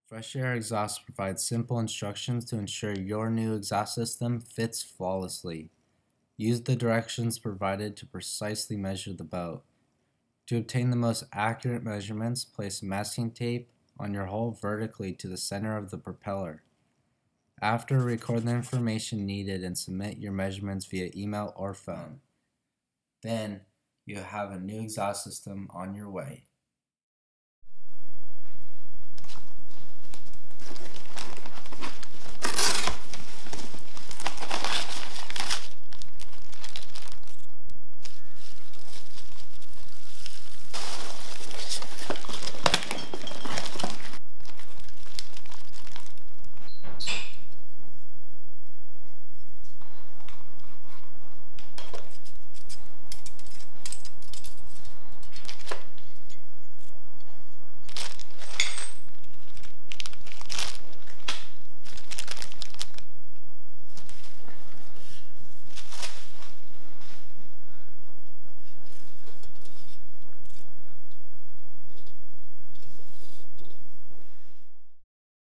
Fresh Air Exhaust provides simple instructions to ensure your new exhaust system fits flawlessly. Use the directions provided to precisely measure the boat. To obtain the most accurate measurements, place masking tape on your hull vertically to the center of the propeller. After, record the information needed and submit your measurements via email or phone. Then, you have a new exhaust system on your way.